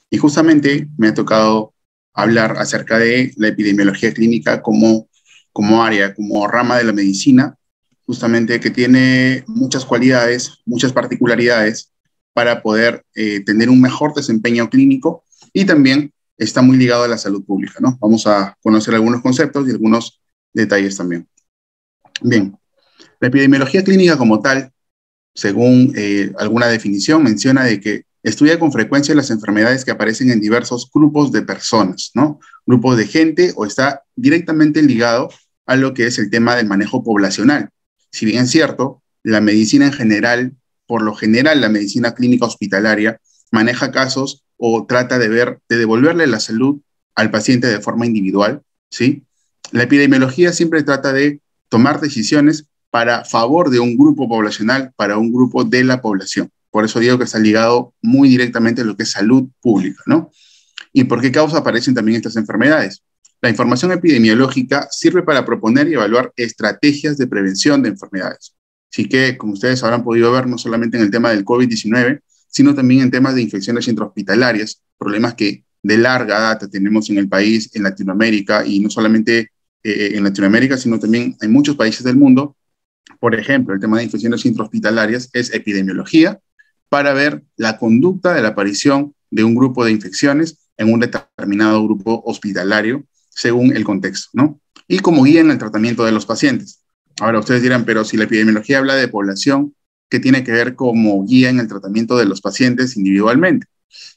Y justamente me ha tocado hablar acerca de la epidemiología clínica como área, como rama de la medicina, justamente que tiene muchas cualidades, muchas particularidades para poder tener un mejor desempeño clínico y también está muy ligado a la salud pública, ¿no? Vamos a conocer algunos conceptos y algunos detalles también. Bien, la epidemiología clínica como tal, según alguna definición, menciona de que estudia con frecuencia las enfermedades que aparecen en diversos grupos de personas, ¿no? Grupos de gente o está directamente ligado a lo que es el tema del manejo poblacional. Si bien es cierto, la medicina en general, por lo general, la medicina clínica hospitalaria maneja casos o trata de ver, de devolverle la salud al paciente de forma individual, ¿sí? La epidemiología siempre trata de tomar decisiones para favor de un grupo poblacional, para un grupo de la población. Por eso digo que está ligado muy directamente a lo que es salud pública, ¿no? ¿Y por qué causa aparecen también estas enfermedades? La información epidemiológica sirve para proponer y evaluar estrategias de prevención de enfermedades. Así que, como ustedes habrán podido ver, no solamente en el tema del COVID-19, sino también en temas de infecciones intrahospitalarias, problemas que de larga data tenemos en el país, en Latinoamérica, y no solamente en Latinoamérica, sino también en muchos países del mundo. Por ejemplo, el tema de infecciones intrahospitalarias es epidemiología para ver la conducta de la aparición de un grupo de infecciones en un determinado grupo hospitalario según el contexto, ¿no? Y como guía en el tratamiento de los pacientes. Ahora ustedes dirán, pero si la epidemiología habla de población, ¿qué tiene que ver como guía en el tratamiento de los pacientes individualmente?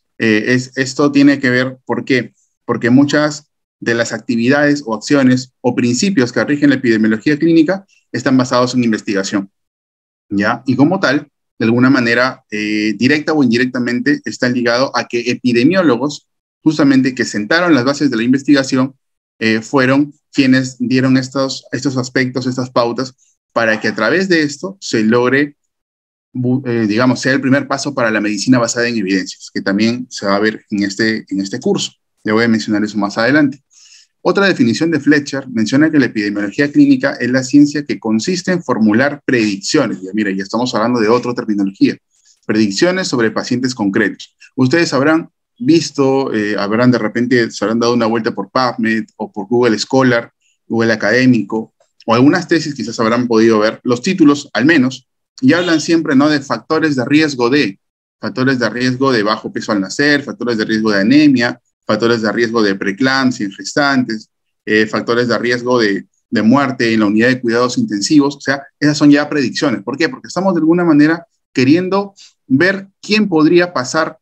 Esto tiene que ver, ¿por qué? Porque muchas de las actividades o acciones o principios que rigen la epidemiología clínica están basados en investigación, ¿ya? Y como tal, de alguna manera, directa o indirectamente, están ligados a que epidemiólogos, justamente que sentaron las bases de la investigación, fueron quienes dieron estos aspectos, estas pautas, para que a través de esto se logre, digamos, sea el primer paso para la medicina basada en evidencias, que también se va a ver en este curso. Le voy a mencionar eso más adelante. Otra definición de Fletcher menciona que la epidemiología clínica es la ciencia que consiste en formular predicciones. Ya, mira, ya estamos hablando de otra terminología. Predicciones sobre pacientes concretos. Ustedes habrán visto, habrán de repente, se habrán dado una vuelta por PubMed o por Google Scholar, Google Académico, o algunas tesis quizás habrán podido ver, los títulos al menos, y hablan siempre, ¿no?, de factores de riesgo de bajo peso al nacer, factores de riesgo de anemia, factores de riesgo de preeclampsia en gestantes, factores de riesgo de muerte en la unidad de cuidados intensivos. O sea, esas son ya predicciones. ¿Por qué? Porque estamos de alguna manera queriendo ver quién podría pasar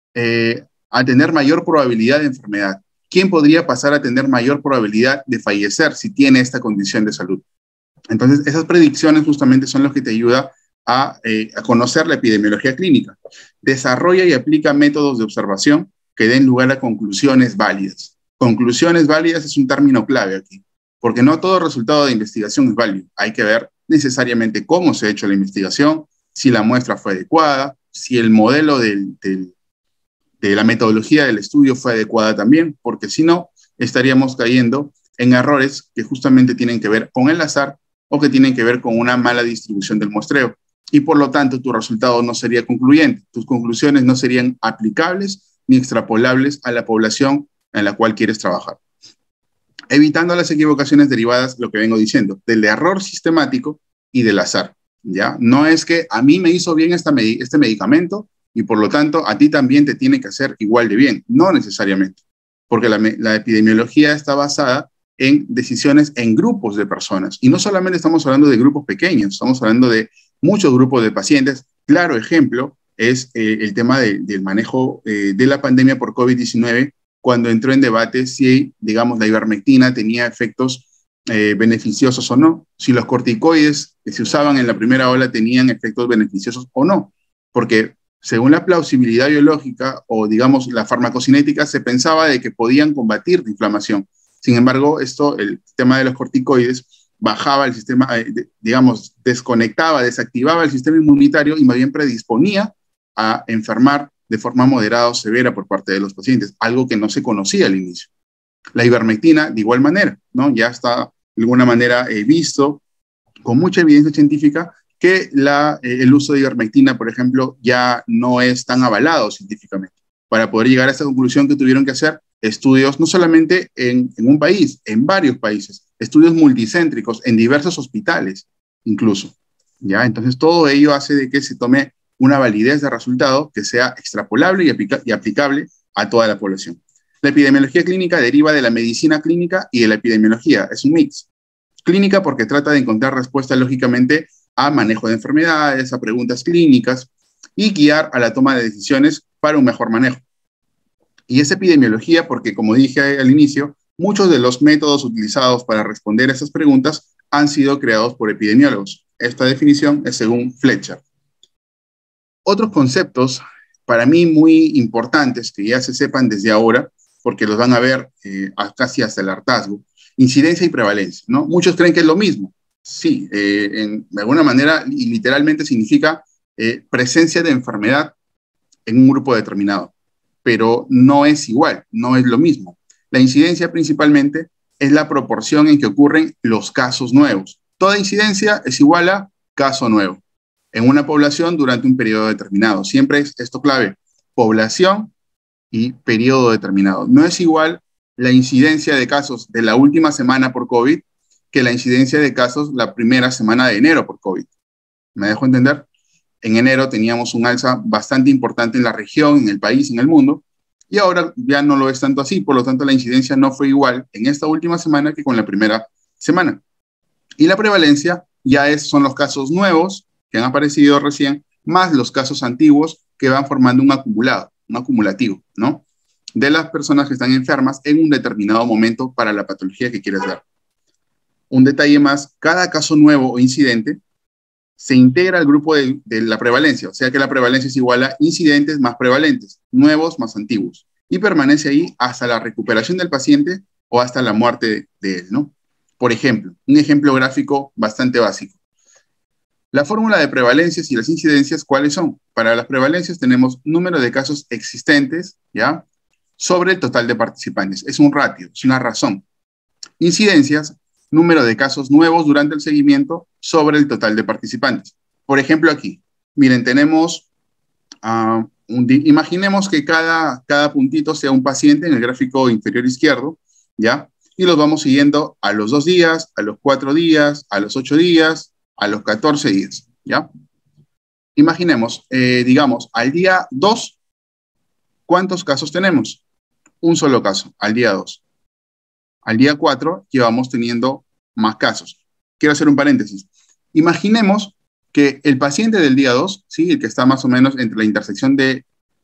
a tener mayor probabilidad de enfermedad, quién podría pasar a tener mayor probabilidad de fallecer si tiene esta condición de salud. Entonces, esas predicciones justamente son las que te ayudan a conocer la epidemiología clínica. Desarrolla y aplica métodos de observación que den lugar a conclusiones válidas. Conclusiones válidas es un término clave aquí, porque no todo resultado de investigación es válido. Hay que ver necesariamente cómo se ha hecho la investigación, si la muestra fue adecuada, si el modelo de la metodología del estudio fue adecuada también, porque si no, estaríamos cayendo en errores que justamente tienen que ver con el azar o que tienen que ver con una mala distribución del muestreo. Y por lo tanto, tu resultado no sería concluyente. Tus conclusiones no serían aplicables ni extrapolables a la población en la cual quieres trabajar. Evitando las equivocaciones derivadas, lo que vengo diciendo, del error sistemático y del azar, ¿ya? No es que a mí me hizo bien este medicamento y por lo tanto a ti también te tiene que hacer igual de bien. No necesariamente, porque la epidemiología está basada en decisiones en grupos de personas. Y no solamente estamos hablando de grupos pequeños, estamos hablando de muchos grupos de pacientes. Claro ejemplo es el tema del manejo de la pandemia por COVID-19, cuando entró en debate si, digamos, la ivermectina tenía efectos beneficiosos o no, si los corticoides que se usaban en la primera ola tenían efectos beneficiosos o no, porque según la plausibilidad biológica o, digamos, la farmacocinética, se pensaba de que podían combatir la inflamación. Sin embargo, el tema de los corticoides bajaba el sistema, digamos, desconectaba, desactivaba el sistema inmunitario y más bien predisponía a enfermar de forma moderada o severa por parte de los pacientes, algo que no se conocía al inicio. La ivermectina, de igual manera, ¿no? Ya está de alguna manera visto con mucha evidencia científica que el uso de ivermectina, por ejemplo, ya no es tan avalado científicamente. para poder llegar a esta conclusión que tuvieron que hacer estudios no solamente en un país, en varios países, estudios multicéntricos en diversos hospitales incluso, ¿ya? Entonces todo ello hace de que se tome una validez de resultado que sea extrapolable y aplicable a toda la población. La epidemiología clínica deriva de la medicina clínica y de la epidemiología, es un mix. Clínica porque trata de encontrar respuestas lógicamente a manejo de enfermedades, a preguntas clínicas y guiar a la toma de decisiones para un mejor manejo. Y es epidemiología porque, como dije al inicio, muchos de los métodos utilizados para responder a esas preguntas han sido creados por epidemiólogos. Esta definición es según Fletcher. Otros conceptos, para mí muy importantes, que ya se sepan desde ahora, porque los van a ver casi hasta el hartazgo, incidencia y prevalencia, ¿no? Muchos creen que es lo mismo. Sí, de alguna manera y literalmente significa presencia de enfermedad en un grupo determinado, pero no es igual, no es lo mismo. La incidencia principalmente es la proporción en que ocurren los casos nuevos. Toda incidencia es igual a caso nuevo en una población durante un periodo determinado. Siempre es esto clave, población y periodo determinado. No es igual la incidencia de casos de la última semana por COVID que la incidencia de casos la primera semana de enero por COVID. ¿Me dejo entender? En enero teníamos un alza bastante importante en la región, en el país, en el mundo, y ahora ya no lo es tanto así, por lo tanto la incidencia no fue igual en esta última semana que con la primera semana. Y la prevalencia ya son los casos nuevos que han aparecido recién, más los casos antiguos que van formando un acumulado, un acumulativo, ¿no? De las personas que están enfermas en un determinado momento para la patología que quieres ver. Un detalle más, cada caso nuevo o incidente se integra al grupo de la prevalencia, o sea que la prevalencia es igual a incidentes más prevalentes, nuevos más antiguos, y permanece ahí hasta la recuperación del paciente o hasta la muerte de él, ¿no? Por ejemplo, un ejemplo gráfico bastante básico. La fórmula de prevalencias y las incidencias, ¿cuáles son? Para las prevalencias tenemos número de casos existentes, ¿ya? Sobre el total de participantes. Es un ratio, es una razón. Incidencias, número de casos nuevos durante el seguimiento sobre el total de participantes. Por ejemplo, aquí, miren, tenemos, imaginemos que cada puntito sea un paciente en el gráfico inferior izquierdo, ¿ya? Y los vamos siguiendo a los 2 días, a los 4 días, a los 8 días, a los 14 días, ¿ya? Imaginemos, digamos, al día 2, ¿cuántos casos tenemos? Un solo caso, al día 2. Al día 4 llevamos teniendo más casos. Quiero hacer un paréntesis. Imaginemos que el paciente del día 2, ¿sí? El que está más o menos entre la intersección de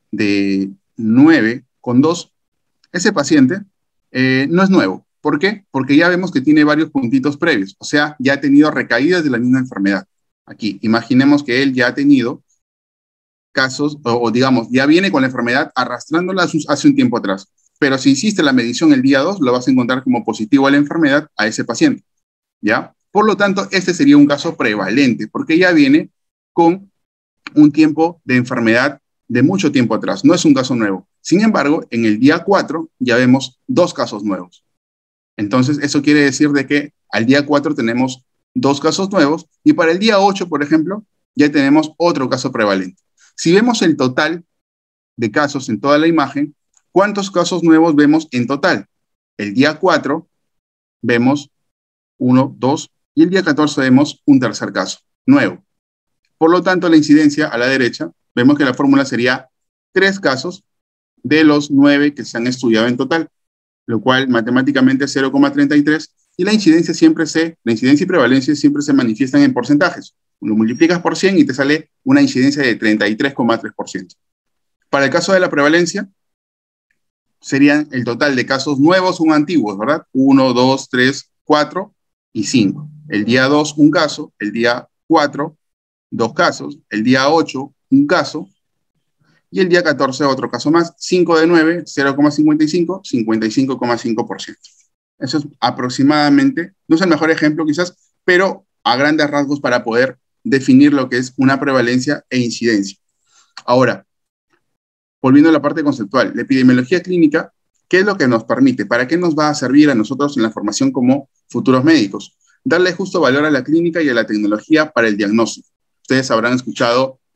9 con 2, ese paciente no es nuevo. ¿Por qué? Porque ya vemos que tiene varios puntitos previos, o sea, ya ha tenido recaídas de la misma enfermedad. Aquí, imaginemos que él ya ha tenido casos, o digamos, ya viene con la enfermedad arrastrándola hace un tiempo atrás. Pero si hiciste la medición el día 2, lo vas a encontrar como positivo a la enfermedad a ese paciente, ¿ya? Por lo tanto, este sería un caso prevalente, porque ya viene con un tiempo de enfermedad de mucho tiempo atrás, no es un caso nuevo. Sin embargo, en el día 4 ya vemos 2 casos nuevos. Entonces, eso quiere decir de que al día 4 tenemos 2 casos nuevos y para el día 8, por ejemplo, ya tenemos otro caso prevalente. Si vemos el total de casos en toda la imagen, ¿cuántos casos nuevos vemos en total? El día 4 vemos 1, 2 y el día 14 vemos un tercer caso nuevo. Por lo tanto, la incidencia a la derecha, vemos que la fórmula sería 3 casos de los 9 que se han estudiado en total, lo cual matemáticamente es 0,33 y la incidencia y prevalencia siempre se manifiestan en porcentajes. Lo multiplicas por 100 y te sale una incidencia de 33,3%. Para el caso de la prevalencia, serían el total de casos nuevos o antiguos, ¿verdad? 1, 2, 3, 4 y 5. El día 2, un caso. El día 4, 2 casos. El día 8, un caso. Y el día 14, otro caso más. 5 de 9, 0,55, 55,5%. Eso es aproximadamente, no es el mejor ejemplo quizás, pero a grandes rasgos para poder definir lo que es una prevalencia e incidencia. Ahora, volviendo a la parte conceptual, la epidemiología clínica, ¿qué es lo que nos permite? ¿Para qué nos va a servir a nosotros en la formación como futuros médicos? Darle justo valor a la clínica y a la tecnología para el diagnóstico. Ustedes habrán escuchado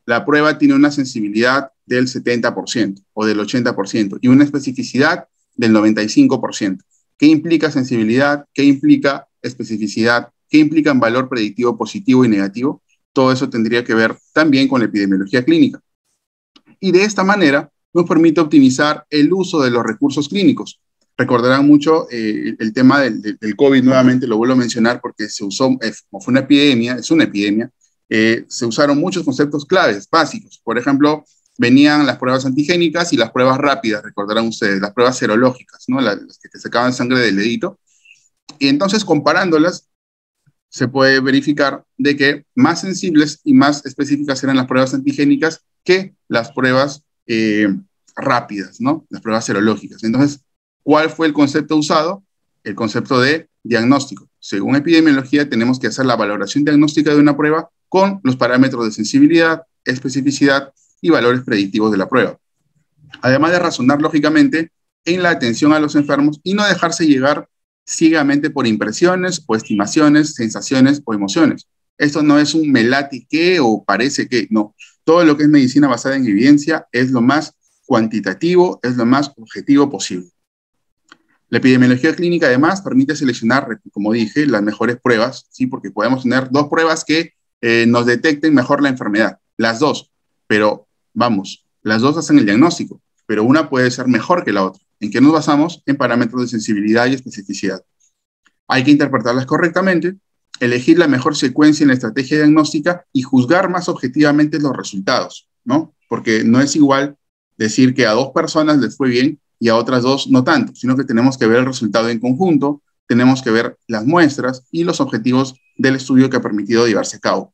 la prueba tiene una sensibilidad del 70% o del 80% y una especificidad del 95%. ¿Qué implica sensibilidad? ¿Qué implica especificidad? ¿Qué implica en valor predictivo positivo y negativo? Todo eso tendría que ver también con la epidemiología clínica. Y de esta manera nos permite optimizar el uso de los recursos clínicos. Recordarán mucho el tema del COVID, nuevamente lo vuelvo a mencionar porque se usó, como fue una epidemia, es una epidemia, se usaron muchos conceptos claves, básicos. Por ejemplo, venían las pruebas antigénicas y las pruebas rápidas, recordarán ustedes, las pruebas serológicas, ¿no? Las que te sacaban sangre del dedito. Y entonces, comparándolas, se puede verificar de que más sensibles y más específicas eran las pruebas antigénicas que las pruebas rápidas, ¿no? Las pruebas serológicas. Entonces, ¿cuál fue el concepto usado? El concepto de diagnóstico. Según epidemiología, tenemos que hacer la valoración diagnóstica de una prueba con los parámetros de sensibilidad, especificidad y valores predictivos de la prueba. Además de razonar lógicamente en la atención a los enfermos y no dejarse llegar ciegamente por impresiones o estimaciones, sensaciones o emociones. Esto no es un me late que o parece que, no. Todo lo que es medicina basada en evidencia es lo más cuantitativo, es lo más objetivo posible. La epidemiología clínica además permite seleccionar, como dije, las mejores pruebas, ¿sí? Porque podemos tener dos pruebas que nos detecten mejor la enfermedad, las dos, pero vamos, las dos hacen el diagnóstico, pero una puede ser mejor que la otra. ¿En qué nos basamos? En parámetros de sensibilidad y especificidad. Hay que interpretarlas correctamente, elegir la mejor secuencia en la estrategia diagnóstica y juzgar más objetivamente los resultados, ¿no? Porque no es igual decir que a 2 personas les fue bien y a otras 2 no tanto, sino que tenemos que ver el resultado en conjunto, tenemos que ver las muestras y los objetivos del estudio que ha permitido llevarse a cabo.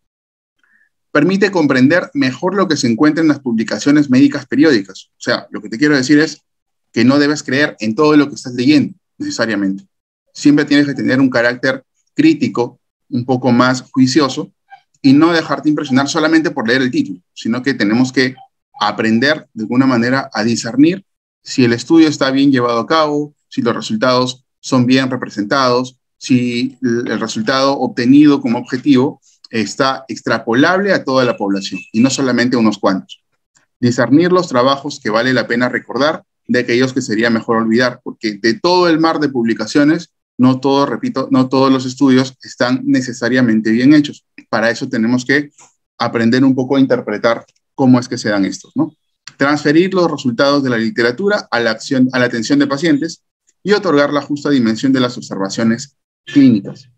Permite comprender mejor lo que se encuentra en las publicaciones médicas periódicas. O sea, lo que te quiero decir es que no debes creer en todo lo que estás leyendo, necesariamente. Siempre tienes que tener un carácter crítico, un poco más juicioso, y no dejarte impresionar solamente por leer el título, sino que tenemos que aprender de alguna manera a discernir si el estudio está bien llevado a cabo, si los resultados son bien representados, si el resultado obtenido como objetivo está extrapolable a toda la población y no solamente a unos cuantos. Discernir los trabajos que vale la pena recordar de aquellos que sería mejor olvidar, porque de todo el mar de publicaciones, no todos, repito, no todos los estudios están necesariamente bien hechos. Para eso tenemos que aprender un poco a interpretar cómo es que se dan estos, ¿no? Transferir los resultados de la literatura a la atención de pacientes y otorgar la justa dimensión de las observaciones clínicas.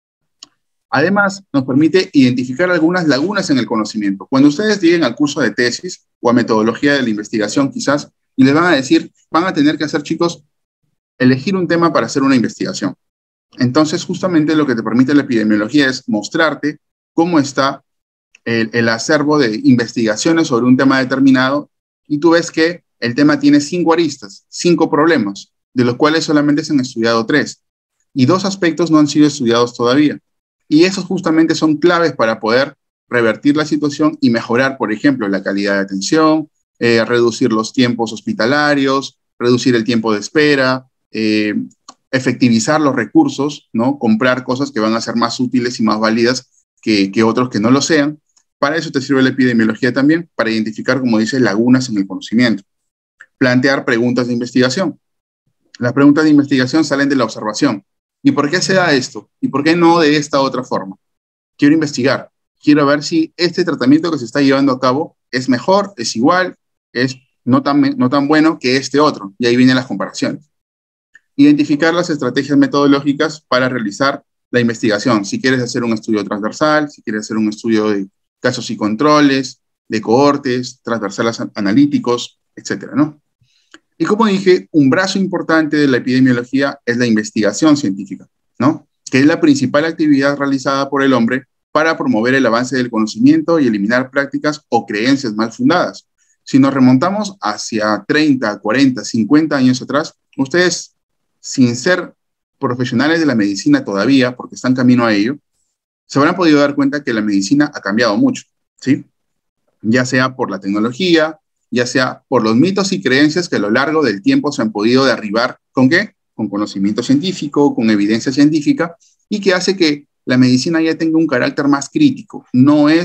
Además, nos permite identificar algunas lagunas en el conocimiento. Cuando ustedes lleguen al curso de tesis o a metodología de la investigación, quizás, y les van a decir, van a tener que hacer, chicos, elegir un tema para hacer una investigación. Entonces, justamente lo que te permite la epidemiología es mostrarte cómo está el acervo de investigaciones sobre un tema determinado y tú ves que el tema tiene 5 aristas, 5 problemas, de los cuales solamente se han estudiado 3 y 2 aspectos no han sido estudiados todavía. Y esos justamente son claves para poder revertir la situación y mejorar, por ejemplo, la calidad de atención, reducir los tiempos hospitalarios, reducir el tiempo de espera, efectivizar los recursos, ¿no? Comprar cosas que van a ser más útiles y más válidas que otros que no lo sean. Para eso te sirve la epidemiología también, para identificar, como dice, lagunas en el conocimiento. Plantear preguntas de investigación. Las preguntas de investigación salen de la observación. ¿Y por qué se da esto? ¿Y por qué no de esta otra forma? Quiero investigar. Quiero ver si este tratamiento que se está llevando a cabo es mejor, es igual, es no tan bueno que este otro. Y ahí vienen las comparaciones. Identificar las estrategias metodológicas para realizar la investigación. Si quieres hacer un estudio transversal, si quieres hacer un estudio de casos y controles, de cohortes, transversales analíticos, etcétera, ¿no? Y como dije, un brazo importante de la epidemiología es la investigación científica, ¿no? Que es la principal actividad realizada por el hombre para promover el avance del conocimiento y eliminar prácticas o creencias mal fundadas. Si nos remontamos hacia 30, 40, 50 años atrás, ustedes, sin ser profesionales de la medicina todavía, porque están camino a ello, se habrán podido dar cuenta que la medicina ha cambiado mucho, ¿sí? Ya sea por la tecnología, ya sea por los mitos y creencias que a lo largo del tiempo se han podido derribar, ¿con qué? Con conocimiento científico, con evidencia científica, y que hace que la medicina ya tenga un carácter más crítico. No es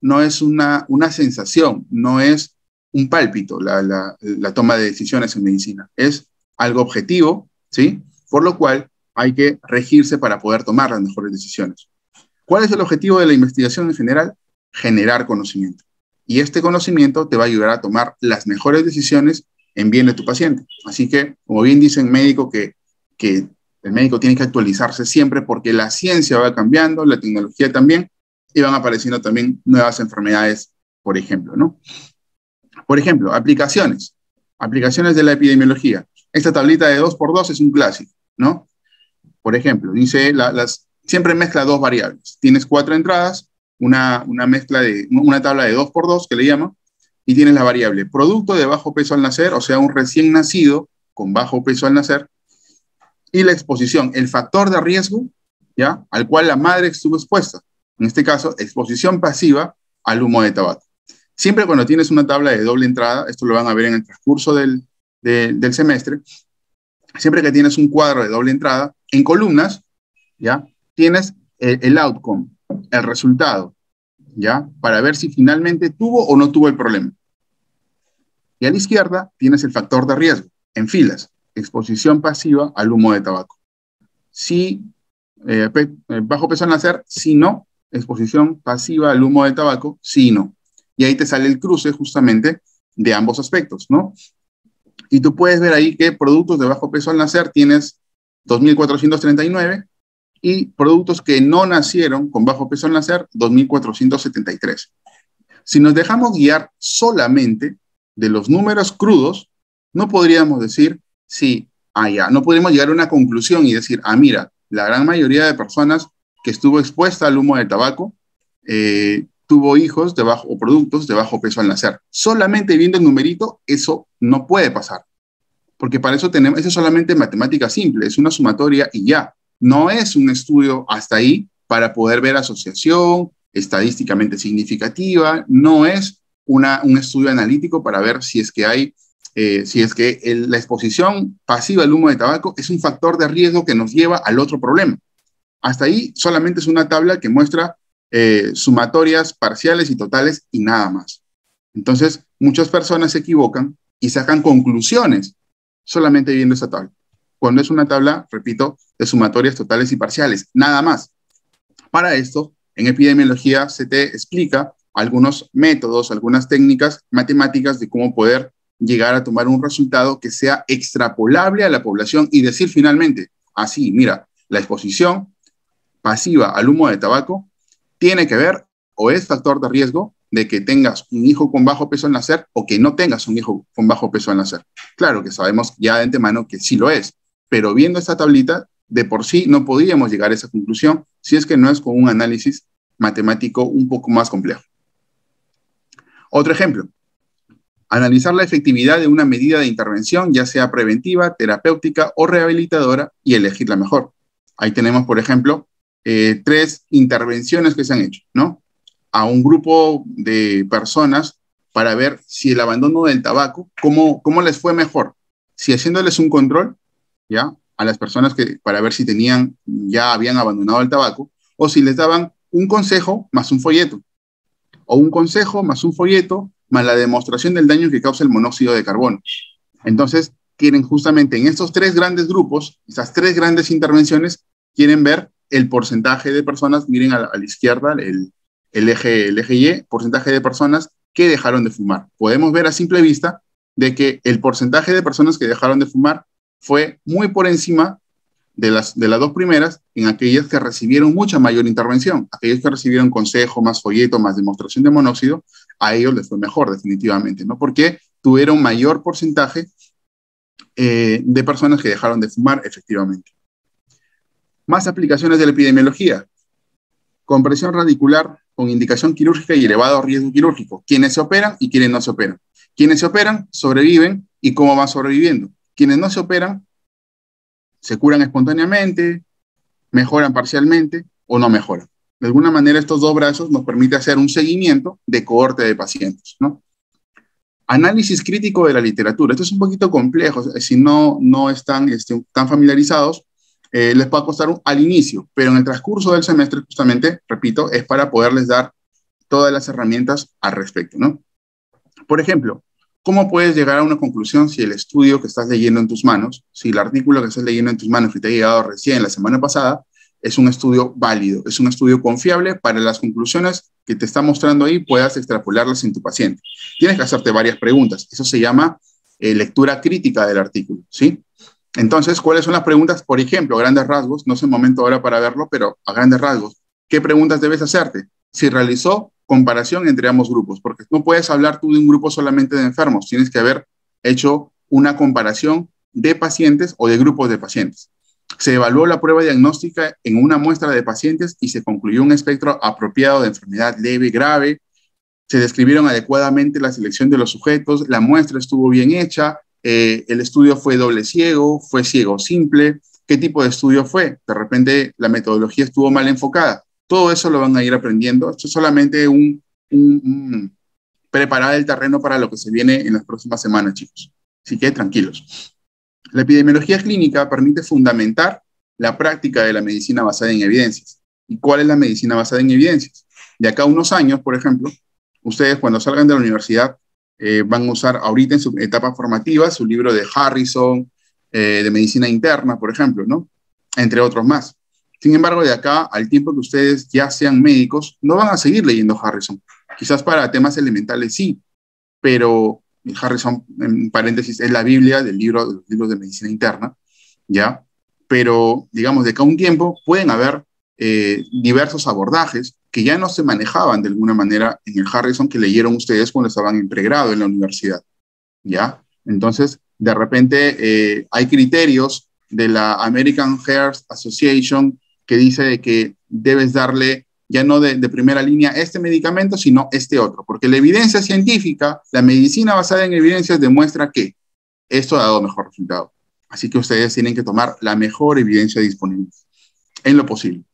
no es una sensación, no es un pálpito la toma de decisiones en medicina, es algo objetivo, ¿sí? Por lo cual hay que regirse para poder tomar las mejores decisiones. ¿Cuál es el objetivo de la investigación en general? Generar conocimiento. Y este conocimiento te va a ayudar a tomar las mejores decisiones en bien de tu paciente. Así que, como bien dice el médico, que el médico tiene que actualizarse siempre porque la ciencia va cambiando, la tecnología también, y van apareciendo también nuevas enfermedades, por ejemplo, ¿no? Por ejemplo, aplicaciones. Aplicaciones de la epidemiología. Esta tablita de 2x2 es un clásico, ¿no? Por ejemplo, dice, siempre mezcla dos variables. Tienes 4 entradas, una tabla de 2x2 que le llaman, y tienes la variable producto de bajo peso al nacer, o sea, un recién nacido con bajo peso al nacer, y la exposición, el factor de riesgo, ¿ya? Al cual la madre estuvo expuesta. En este caso, exposición pasiva al humo de tabaco. Siempre cuando tienes una tabla de doble entrada, esto lo van a ver en el transcurso del semestre, siempre que tienes un cuadro de doble entrada, en columnas, ¿ya? Tienes el outcome, el resultado, ¿ya? Para ver si finalmente tuvo o no tuvo el problema. Y a la izquierda tienes el factor de riesgo, en filas, exposición pasiva al humo de tabaco. Si bajo peso al nacer, si no, exposición pasiva al humo de tabaco, si no. Y ahí te sale el cruce justamente de ambos aspectos, ¿no? Y tú puedes ver ahí que productos de bajo peso al nacer tienes 2.439 y productos que no nacieron con bajo peso al nacer, 2.473. Si nos dejamos guiar solamente de los números crudos, no podríamos decir si, no podríamos llegar a una conclusión y decir, mira, la gran mayoría de personas que estuvo expuesta al humo de tabaco tuvo hijos o productos de bajo peso al nacer. Solamente viendo el numerito, eso no puede pasar. Porque para eso eso es solamente matemática simple, es una sumatoria y ya. No es un estudio hasta ahí para poder ver asociación estadísticamente significativa, no es un estudio analítico para ver si es que la exposición pasiva al humo de tabaco es un factor de riesgo que nos lleva al otro problema. Hasta ahí solamente es una tabla que muestra sumatorias parciales y totales y nada más. Entonces, muchas personas se equivocan y sacan conclusiones solamente viendo esa tabla. Cuando es una tabla, repito, de sumatorias totales y parciales, nada más. Para esto, en epidemiología se te explica algunos métodos, algunas técnicas matemáticas de cómo poder llegar a tomar un resultado que sea extrapolable a la población y decir finalmente, así, mira, la exposición pasiva al humo de tabaco tiene que ver o es factor de riesgo de que tengas un hijo con bajo peso al nacer o que no tengas un hijo con bajo peso al nacer. Claro que sabemos ya de antemano que sí lo es, pero viendo esta tablita, de por sí no podríamos llegar a esa conclusión si es que no es con un análisis matemático un poco más complejo. Otro ejemplo, analizar la efectividad de una medida de intervención, ya sea preventiva, terapéutica o rehabilitadora, y elegir la mejor. Ahí tenemos, por ejemplo, 3 intervenciones que se han hecho, ¿no? A un grupo de personas para ver si el abandono del tabaco, cómo les fue mejor. Si haciéndoles un control, ¿ya? A las personas para ver si ya habían abandonado el tabaco, o si les daban un consejo más un folleto, o un consejo más un folleto más la demostración del daño que causa el monóxido de carbono. Entonces, quieren justamente en estos 3 grandes grupos, estas 3 grandes intervenciones, quieren ver el porcentaje de personas, miren a la izquierda, el eje Y, porcentaje de personas que dejaron de fumar. Podemos ver a simple vista de que el porcentaje de personas que dejaron de fumar fue muy por encima de las 2 primeras en aquellas que recibieron mucha mayor intervención. Aquellos que recibieron consejo, más folleto, más demostración de monóxido, a ellos les fue mejor definitivamente, ¿no? Porque tuvieron mayor porcentaje de personas que dejaron de fumar efectivamente. Más aplicaciones de la epidemiología. Compresión radicular con indicación quirúrgica y elevado riesgo quirúrgico. Quienes se operan y quienes no se operan. Quienes se operan sobreviven y cómo van sobreviviendo. Quienes no se operan se curan espontáneamente, mejoran parcialmente o no mejoran. De alguna manera estos 2 brazos nos permiten hacer un seguimiento de cohorte de pacientes, ¿no? Análisis crítico de la literatura. Esto es un poquito complejo, si no están tan familiarizados, les puede costar al inicio, pero en el transcurso del semestre, justamente, repito, es para poderles dar todas las herramientas al respecto, ¿no? Por ejemplo, ¿cómo puedes llegar a una conclusión si el estudio que estás leyendo en tus manos, si el artículo que estás leyendo en tus manos que te ha llegado recién la semana pasada, es un estudio válido, es un estudio confiable para las conclusiones que te está mostrando ahí, puedas extrapolarlas en tu paciente? Tienes que hacerte varias preguntas. Eso se llama lectura crítica del artículo, ¿sí? Entonces, ¿cuáles son las preguntas? Por ejemplo, a grandes rasgos, no es el momento ahora para verlo, pero a grandes rasgos, ¿qué preguntas debes hacerte? Si realizó comparación entre ambos grupos, porque no puedes hablar tú de un grupo solamente de enfermos, tienes que haber hecho una comparación de pacientes o de grupos de pacientes. Se evaluó la prueba diagnóstica en una muestra de pacientes y se concluyó un espectro apropiado de enfermedad leve, grave. Se describieron adecuadamente la selección de los sujetos, la muestra estuvo bien hecha, el estudio fue doble ciego, fue ciego simple, qué tipo de estudio fue, de repente la metodología estuvo mal enfocada. Todo eso lo van a ir aprendiendo. Esto es solamente un preparar el terreno para lo que se viene en las próximas semanas, chicos. Así que tranquilos. La epidemiología clínica permite fundamentar la práctica de la medicina basada en evidencias. ¿Y cuál es la medicina basada en evidencias? De acá a unos años, por ejemplo, ustedes cuando salgan de la universidad van a usar ahorita en su etapa formativa su libro de Harrison, de medicina interna, por ejemplo, ¿no? Entre otros más. Sin embargo, de acá al tiempo que ustedes ya sean médicos, no van a seguir leyendo Harrison. Quizás para temas elementales sí, pero Harrison, en paréntesis, es la Biblia de los libros de medicina interna, ¿ya? Pero, digamos, de acá a un tiempo pueden haber diversos abordajes que ya no se manejaban de alguna manera en el Harrison que leyeron ustedes cuando estaban en pregrado en la universidad, ¿ya? Entonces, de repente hay criterios de la American Heart Association que dice de que debes darle ya no de primera línea este medicamento, sino este otro, porque la evidencia científica, la medicina basada en evidencias demuestra que esto ha dado mejor resultado. Así que ustedes tienen que tomar la mejor evidencia disponible, en lo posible.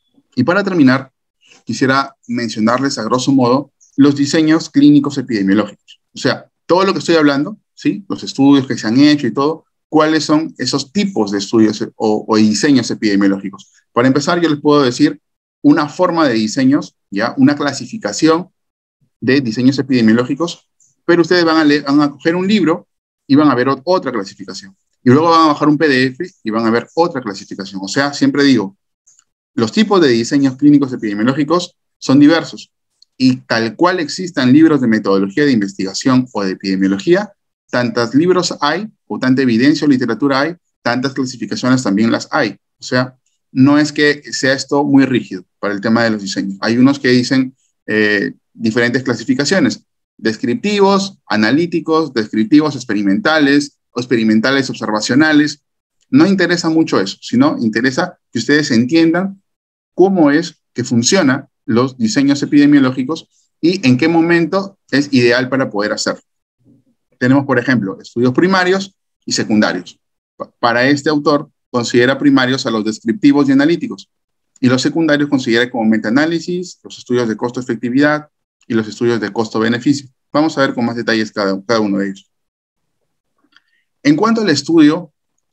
Y para terminar, quisiera mencionarles a grosso modo los diseños clínicos epidemiológicos. O sea, todo lo que estoy hablando, ¿sí? Los estudios que se han hecho y todo, ¿cuáles son esos tipos de estudios o diseños epidemiológicos? Para empezar, yo les puedo decir una forma de diseños, ¿ya? Una clasificación de diseños epidemiológicos, pero ustedes van a coger un libro y van a ver otra clasificación. Y luego van a bajar un PDF y van a ver otra clasificación. O sea, siempre digo, los tipos de diseños clínicos epidemiológicos son diversos y tal cual existan libros de metodología de investigación o de epidemiología, tantos libros hay o tanta evidencia o literatura hay, tantas clasificaciones también las hay. O sea, no es que sea esto muy rígido para el tema de los diseños. Hay unos que dicen diferentes clasificaciones, descriptivos, analíticos, descriptivos experimentales o experimentales observacionales. No interesa mucho eso, sino interesa que ustedes entiendan cómo es que funcionan los diseños epidemiológicos y en qué momento es ideal para poder hacerlo. Tenemos, por ejemplo, estudios primarios y secundarios. Para este autor, considera primarios a los descriptivos y analíticos, y los secundarios considera como metaanálisis, los estudios de costo-efectividad y los estudios de costo-beneficio. Vamos a ver con más detalles cada uno de ellos. En cuanto al estudio,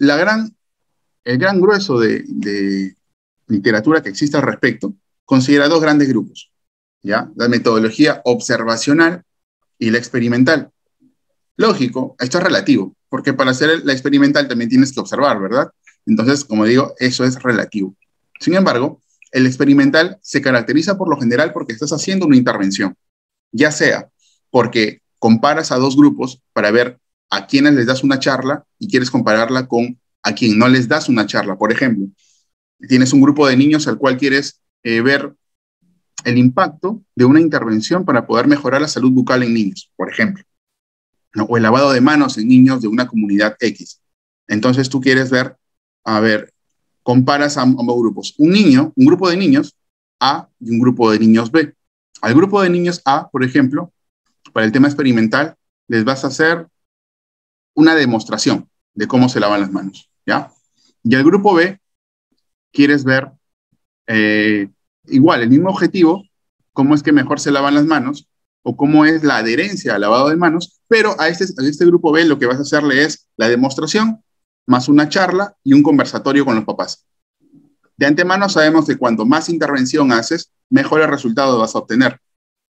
el gran grueso de literatura que existe al respecto considera dos grandes grupos, ¿ya? La metodología observacional y la experimental. Lógico, esto es relativo, porque para hacer la experimental también tienes que observar, ¿verdad? Entonces, como digo, eso es relativo. Sin embargo, el experimental se caracteriza por lo general porque estás haciendo una intervención, ya sea porque comparas a dos grupos para ver a quienes les das una charla y quieres compararla con a quien no les das una charla. Por ejemplo, tienes un grupo de niños al cual quieres ver el impacto de una intervención para poder mejorar la salud bucal en niños, por ejemplo, ¿no? O el lavado de manos en niños de una comunidad X. Entonces tú quieres ver, a ver, comparas a ambos grupos. Un grupo de niños A y un grupo de niños B. Al grupo de niños A, por ejemplo, para el tema experimental, les vas a hacer una demostración de cómo se lavan las manos, ¿ya? Y al grupo B, quieres ver igual, el mismo objetivo, cómo es que mejor se lavan las manos o cómo es la adherencia al lavado de manos, pero a este grupo B lo que vas a hacerle es la demostración más una charla y un conversatorio con los papás. De antemano sabemos que cuanto más intervención haces, mejores resultados vas a obtener.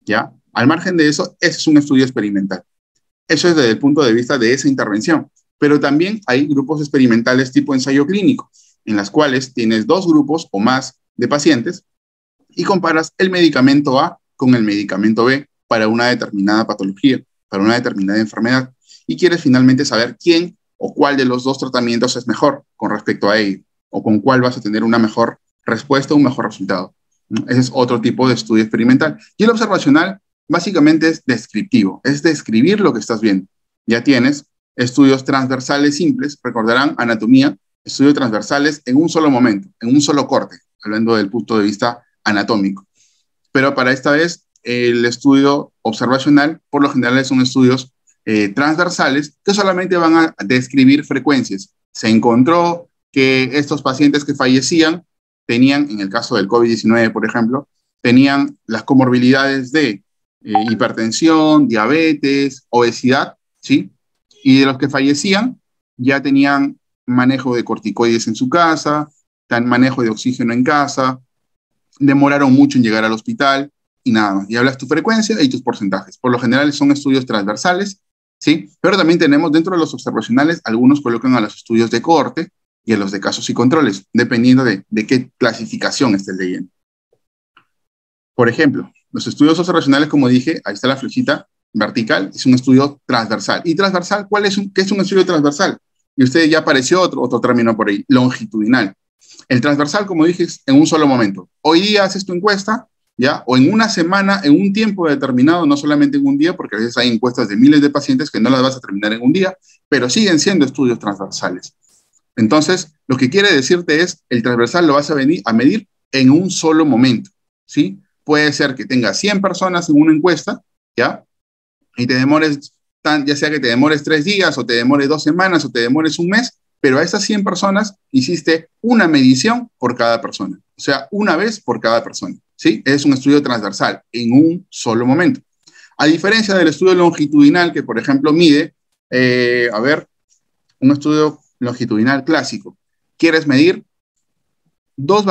¿ya? Al margen de eso, ese es un estudio experimental. Eso es desde el punto de vista de esa intervención. Pero también hay grupos experimentales tipo ensayo clínico, en las cuales tienes dos grupos o más de pacientes y comparas el medicamento A con el medicamento B para una determinada patología, para una determinada enfermedad, y quieres finalmente saber quién o cuál de los dos tratamientos es mejor con respecto a ello, o con cuál vas a tener una mejor respuesta, un mejor resultado. Ese es otro tipo de estudio experimental. Y el observacional básicamente es descriptivo, es describir lo que estás viendo. Ya tienes estudios transversales simples, recordarán anatomía, estudios transversales en un solo momento, en un solo corte, hablando del punto de vista anatómico. Pero para esta vez, el estudio observacional, por lo general, son estudios transversales que solamente van a describir frecuencias. Se encontró que estos pacientes que fallecían tenían, en el caso del COVID-19, por ejemplo, tenían las comorbilidades de hipertensión, diabetes, obesidad, ¿sí? Y de los que fallecían ya tenían manejo de corticoides en su casa, manejo de oxígeno en casa, demoraron mucho en llegar al hospital y nada más. Y hablas tu frecuencia y tus porcentajes. Por lo general son estudios transversales, ¿sí? Pero también tenemos dentro de los observacionales, algunos colocan a los estudios de cohorte y a los de casos y controles, dependiendo de qué clasificación estés leyendo. Por ejemplo, los estudios observacionales, como dije, ahí está la flechita vertical, es un estudio transversal. ¿Y transversal? ¿Qué es un estudio transversal? Y usted ya apareció otro término por ahí, longitudinal. El transversal, como dije, es en un solo momento. Hoy día haces tu encuesta, ¿ya? O en una semana, en un tiempo determinado, no solamente en un día, porque a veces hay encuestas de miles de pacientes que no las vas a terminar en un día, pero siguen siendo estudios transversales. Entonces, lo que quiere decirte es, el transversal lo vas a venir a medir en un solo momento, ¿sí? Puede ser que tengas 100 personas en una encuesta, ¿ya? Y te demores, ya sea que te demores 3 días, o te demores 2 semanas, o te demores un mes, pero a esas 100 personas hiciste una medición por cada persona. O sea, una vez por cada persona, ¿sí? Es un estudio transversal en un solo momento. A diferencia del estudio longitudinal, que por ejemplo mide, un estudio longitudinal clásico. Quieres medir dos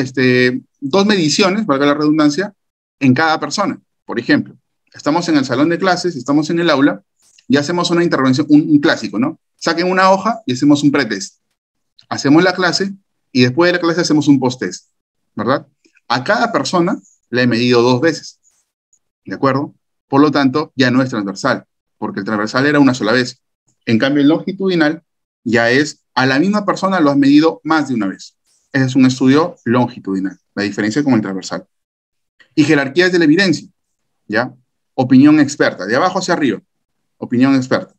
mediciones, valga la redundancia, en cada persona. Por ejemplo, estamos en el salón de clases, estamos en el aula, y hacemos una intervención, un clásico, ¿no? Saquen una hoja y hacemos un pretest. Hacemos la clase y después de la clase hacemos un post-test, ¿verdad? A cada persona le he medido 2 veces, ¿de acuerdo? Por lo tanto, ya no es transversal, porque el transversal era una sola vez. En cambio, el longitudinal ya es a la misma persona lo has medido más de una vez. Ese es un estudio longitudinal, la diferencia con el transversal. Y jerarquías de la evidencia, ¿ya? Opinión experta, de abajo hacia arriba, opinión experta.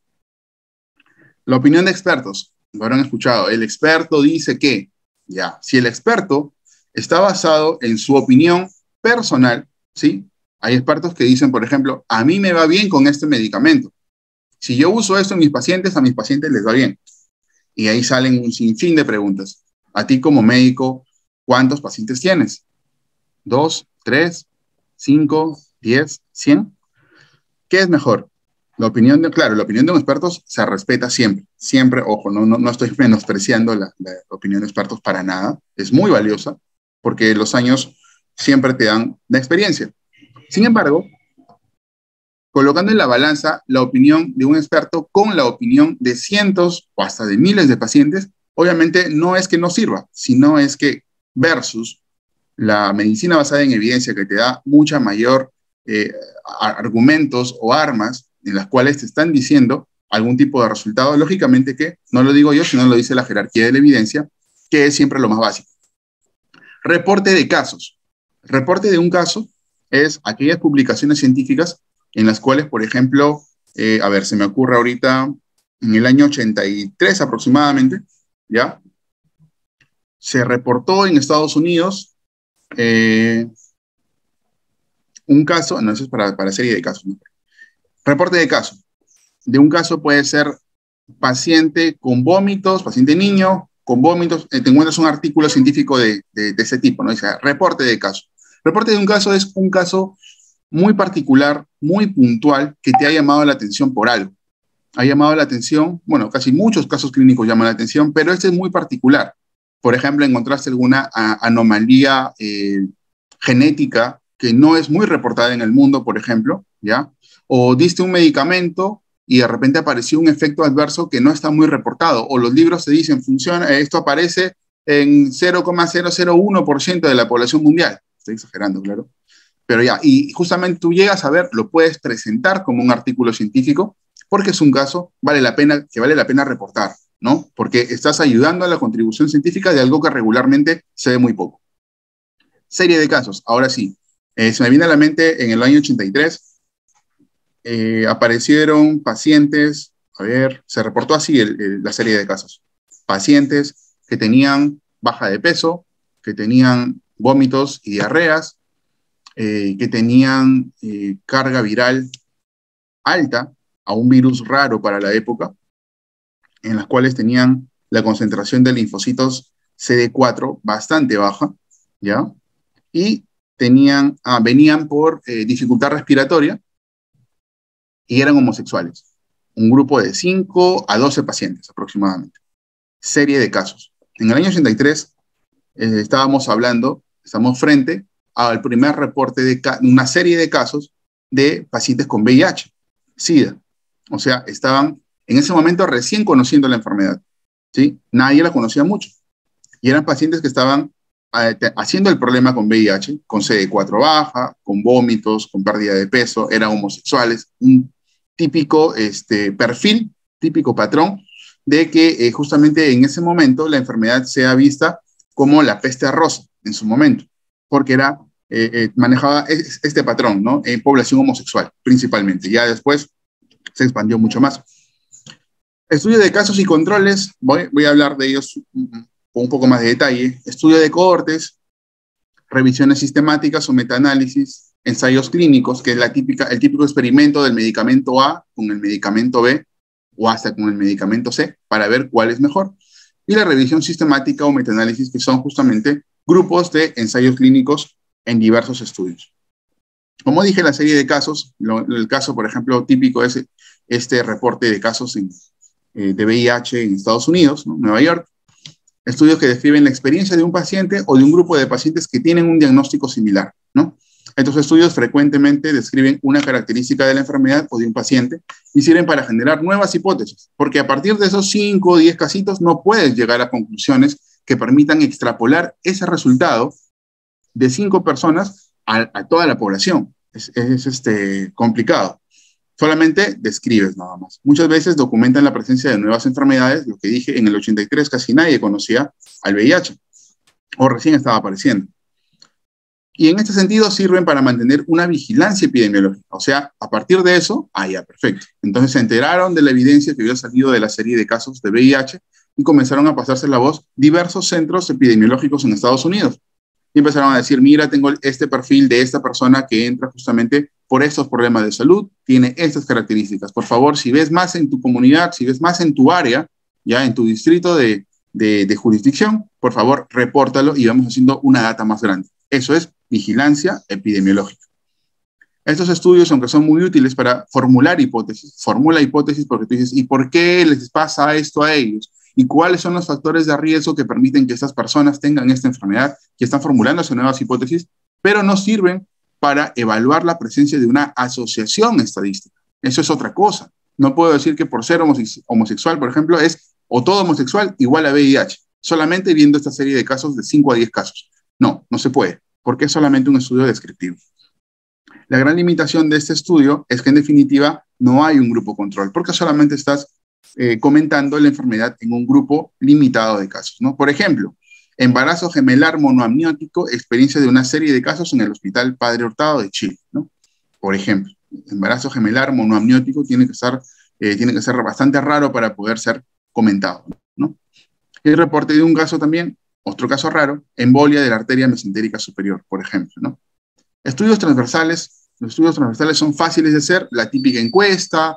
La opinión de expertos, lo habrán escuchado, el experto dice que, ya, si el experto está basado en su opinión personal, ¿sí? Hay expertos que dicen, por ejemplo, a mí me va bien con este medicamento. Si yo uso esto en mis pacientes, a mis pacientes les va bien. Y ahí salen un sinfín de preguntas. A ti como médico, ¿cuántos pacientes tienes? ¿2, 3, 5, 10, 100? ¿Qué es mejor? Claro, la opinión de los expertos se respeta siempre. Siempre, ojo, no estoy menospreciando la opinión de expertos para nada. Es muy valiosa porque los años siempre te dan la experiencia. Sin embargo, colocando en la balanza la opinión de un experto con la opinión de cientos o hasta de miles de pacientes, obviamente no es que no sirva, sino es que versus la medicina basada en evidencia que te da mucha mayor argumentos o armas en las cuales te están diciendo algún tipo de resultado, lógicamente que no lo digo yo, sino lo dice la jerarquía de la evidencia, que es siempre lo más básico. Reporte de casos. Reporte de un caso es aquellas publicaciones científicas en las cuales, por ejemplo, se me ocurre ahorita, en el año 83 aproximadamente, ¿ya? Se reportó en Estados Unidos un caso, no, eso es para serie de casos, ¿no? Reporte de caso. De un caso puede ser paciente con vómitos, paciente niño con vómitos, te encuentras un artículo científico de ese tipo, ¿no? Dice, reporte de caso. Reporte de un caso es un caso muy particular, muy puntual, que te ha llamado la atención por algo. Ha llamado la atención, bueno, casi muchos casos clínicos llaman la atención, pero este es muy particular. Por ejemplo, encontraste alguna anomalía genética que no es muy reportada en el mundo, por ejemplo, ¿ya? O diste un medicamento y de repente apareció un efecto adverso que no está muy reportado, o los libros te dicen, funciona, esto aparece en 0,001% de la población mundial. Estoy exagerando, claro. Pero ya, y justamente tú llegas a ver, lo puedes presentar como un artículo científico, porque es un caso que vale la pena reportar, ¿no? Porque estás ayudando a la contribución científica de algo que regularmente se ve muy poco. Serie de casos, ahora sí. Se me viene a la mente en el año 83, aparecieron pacientes, a ver, se reportó así la serie de casos. Pacientes que tenían baja de peso, que tenían vómitos y diarreas, que tenían carga viral alta a un virus raro para la época, en las cuales tenían la concentración de linfocitos CD4 bastante baja, ¿ya? Y venían por dificultad respiratoria y eran homosexuales. Un grupo de 5 a 12 pacientes aproximadamente. Serie de casos. En el año 83 estamos frente al primer reporte de una serie de casos de pacientes con VIH, SIDA. O sea, estaban en ese momento recién conociendo la enfermedad, ¿sí? Nadie la conocía mucho. Y eran pacientes que estaban haciendo el problema con VIH, con CD4 baja, con vómitos, con pérdida de peso, eran homosexuales, un típico perfil, típico patrón de que justamente en ese momento la enfermedad sea vista como la peste rosa en su momento, porque manejaba este patrón, ¿no? En población homosexual, principalmente. Ya después se expandió mucho más. Estudio de casos y controles, voy a hablar de ellos con un poco más de detalle. Estudio de cohortes, revisiones sistemáticas o metaanálisis, ensayos clínicos, que es el típico experimento del medicamento A con el medicamento B o hasta con el medicamento C para ver cuál es mejor. Y la revisión sistemática o metaanálisis, que son justamente grupos de ensayos clínicos en diversos estudios. Como dije, la serie de casos, el caso, por ejemplo, típico es este reporte de casos de VIH en Estados Unidos, ¿no? Nueva York. Estudios que describen la experiencia de un paciente o de un grupo de pacientes que tienen un diagnóstico similar, ¿no? Estos estudios frecuentemente describen una característica de la enfermedad o de un paciente y sirven para generar nuevas hipótesis, porque a partir de esos 5 o 10 casitos no puedes llegar a conclusiones que permitan extrapolar ese resultado de 5 personas a toda la población. Es complicado. Solamente describes nada más. Muchas veces documentan la presencia de nuevas enfermedades. Lo que dije, en el 83 casi nadie conocía al VIH, o recién estaba apareciendo. Y en este sentido sirven para mantener una vigilancia epidemiológica. O sea, a partir de eso, ya, perfecto. Entonces se enteraron de la evidencia que había salido de la serie de casos de VIH y comenzaron a pasarse la voz diversos centros epidemiológicos en Estados Unidos. Y empezaron a decir, mira, tengo este perfil de esta persona que entra justamente por estos problemas de salud, tiene estas características. Por favor, si ves más en tu comunidad, si ves más en tu área, ya en tu distrito de jurisdicción, por favor, repórtalo y vamos haciendo una data más grande. Eso es vigilancia epidemiológica. Estos estudios, aunque son muy útiles para formular hipótesis, formula hipótesis porque tú dices, ¿y por qué les pasa esto a ellos? ¿Y cuáles son los factores de riesgo que permiten que estas personas tengan esta enfermedad? Que están formulándose nuevas hipótesis, pero no sirven para evaluar la presencia de una asociación estadística. Eso es otra cosa. No puedo decir que por ser homosexual, por ejemplo, es o todo homosexual igual a VIH, solamente viendo esta serie de casos de 5 a 10 casos. No, no se puede, porque es solamente un estudio descriptivo. La gran limitación de este estudio es que en definitiva no hay un grupo control, porque solamente estás comentando la enfermedad en un grupo limitado de casos, ¿no? Por ejemplo, embarazo gemelar monoamniótico, experiencia de una serie de casos en el Hospital Padre Hurtado de Chile, ¿no? Por ejemplo, embarazo gemelar monoamniótico tiene que ser bastante raro para poder ser comentado, ¿no? El reporte de un caso también, otro caso raro, embolia de la arteria mesentérica superior, por ejemplo, ¿no? Estudios transversales, los estudios transversales son fáciles de hacer, la típica encuesta,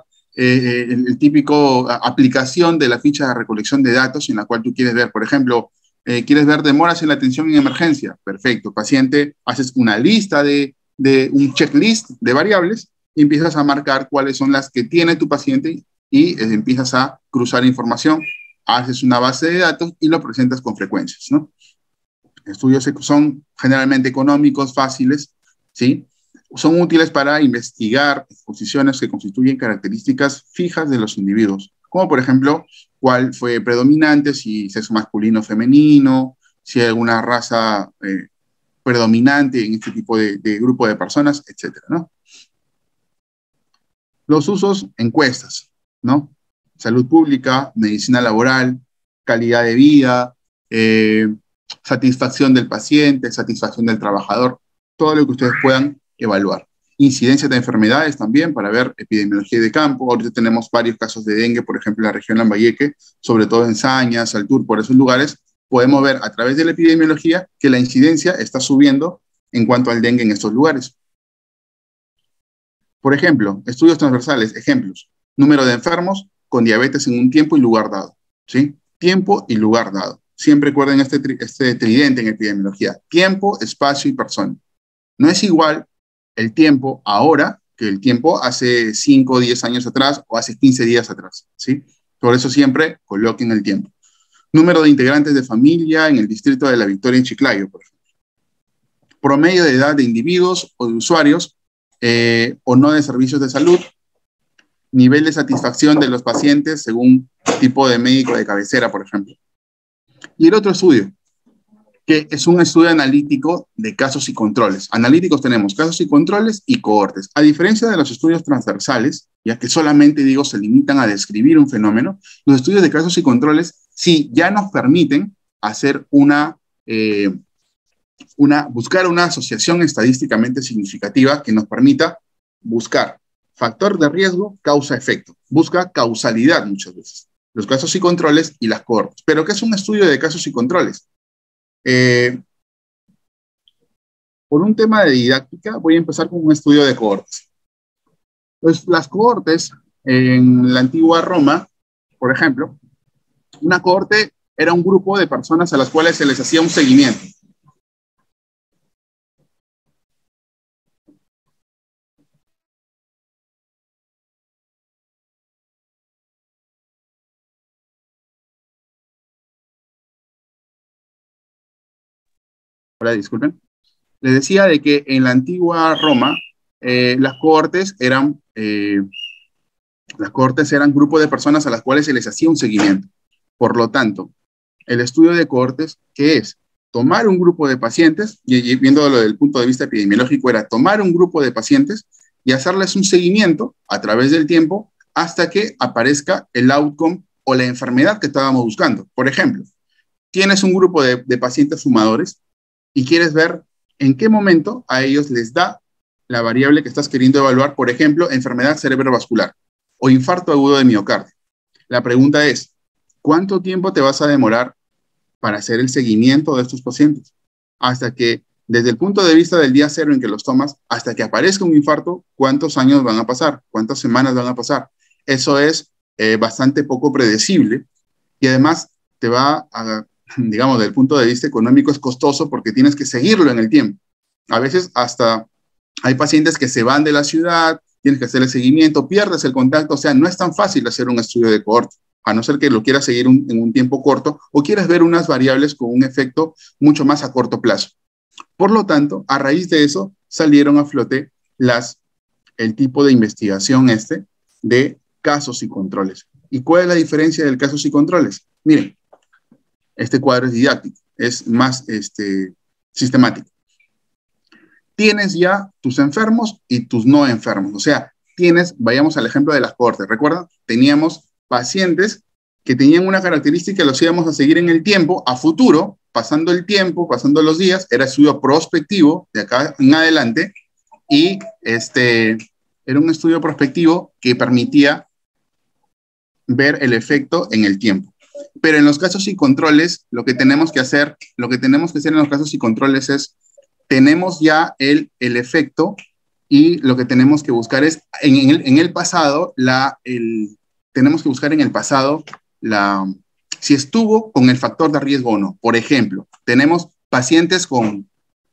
el típico aplicación de la ficha de recolección de datos en la cual tú quieres ver, por ejemplo, quieres ver demoras en la atención en emergencia, perfecto, paciente, haces una lista de un checklist de variables y empiezas a marcar cuáles son las que tiene tu paciente y empiezas a cruzar información, haces una base de datos y lo presentas con frecuencias, ¿no? Estudios son generalmente económicos, fáciles, ¿sí? Son útiles para investigar exposiciones que constituyen características fijas de los individuos, como por ejemplo, cuál fue predominante, si sexo masculino o femenino, si hay alguna raza predominante en este tipo de grupo de personas, etcétera, ¿no? Los usos, encuestas, ¿no? Salud pública, medicina laboral, calidad de vida, eh, satisfacción del paciente, satisfacción del trabajador, todo lo que ustedes puedan evaluar. Incidencia de enfermedades también para ver epidemiología de campo. Ahorita tenemos varios casos de dengue, por ejemplo, en la región Lambayeque, sobre todo en Sañas, Altur, por esos lugares. Podemos ver a través de la epidemiología que la incidencia está subiendo en cuanto al dengue en estos lugares. Por ejemplo, estudios transversales, ejemplos, número de enfermos con diabetes en un tiempo y lugar dado, ¿sí? Tiempo y lugar dado. Siempre recuerden este tridente en epidemiología, tiempo, espacio y persona. No es igual el tiempo ahora que el tiempo hace 5 o 10 años atrás o hace 15 días atrás, ¿sí? Por eso siempre coloquen el tiempo. Número de integrantes de familia en el distrito de La Victoria en Chiclayo, por ejemplo. Promedio de edad de individuos o de usuarios o no de servicios de salud, nivel de satisfacción de los pacientes según tipo de médico de cabecera, por ejemplo. Y el otro estudio, que es un estudio analítico de casos y controles. Analíticos tenemos casos y controles y cohortes. A diferencia de los estudios transversales, ya que solamente, digo, se limitan a describir un fenómeno, los estudios de casos y controles sí ya nos permiten hacer buscar una asociación estadísticamente significativa que nos permita buscar factor de riesgo, causa-efecto. Busca causalidad muchas veces. Los casos y controles y las cohortes. ¿Pero qué es un estudio de casos y controles? Por un tema de didáctica, voy a empezar con un estudio de cohortes. Pues las cohortes en la antigua Roma, por ejemplo, una cohorte era un grupo de personas a las cuales se les hacía un seguimiento. Hola, disculpen. Les decía de que en la antigua Roma las cohortes eran grupos de personas a las cuales se les hacía un seguimiento. Por lo tanto, el estudio de cohortes, ¿qué es? Tomar un grupo de pacientes, y viéndolo desde el punto de vista epidemiológico, era tomar un grupo de pacientes y hacerles un seguimiento a través del tiempo hasta que aparezca el outcome o la enfermedad que estábamos buscando. Por ejemplo, tienes un grupo de pacientes fumadores y quieres ver en qué momento a ellos les da la variable que estás queriendo evaluar, por ejemplo, enfermedad cerebrovascular o infarto agudo de miocardio. La pregunta es, ¿cuánto tiempo te vas a demorar para hacer el seguimiento de estos pacientes? Hasta que, desde el punto de vista del día cero en que los tomas, hasta que aparezca un infarto, ¿cuántos años van a pasar? ¿Cuántas semanas van a pasar? Eso es bastante poco predecible y además te va a, digamos, desde el punto de vista económico es costoso porque tienes que seguirlo en el tiempo. A veces hasta hay pacientes que se van de la ciudad, tienes que hacer el seguimiento, pierdes el contacto, o sea, no es tan fácil hacer un estudio de cohorte, a no ser que lo quieras seguir en un tiempo corto o quieras ver unas variables con un efecto mucho más a corto plazo. Por lo tanto, a raíz de eso salieron a flote el tipo de investigación de casos y controles. ¿Y cuál es la diferencia del casos y controles? Miren, este cuadro es didáctico, es más sistemático. Tienes ya tus enfermos y tus no enfermos. O sea, vayamos al ejemplo de las cohortes. ¿Recuerdan? Teníamos pacientes que tenían una característica que los íbamos a seguir en el tiempo, a futuro, pasando el tiempo, pasando los días, era estudio prospectivo de acá en adelante, y era un estudio prospectivo que permitía ver el efecto en el tiempo. Pero en los casos y controles, lo que tenemos que hacer en los casos y controles es, tenemos ya el efecto y lo que tenemos que buscar es, en el pasado, tenemos que buscar en el pasado si estuvo con el factor de riesgo o no. Por ejemplo, tenemos pacientes con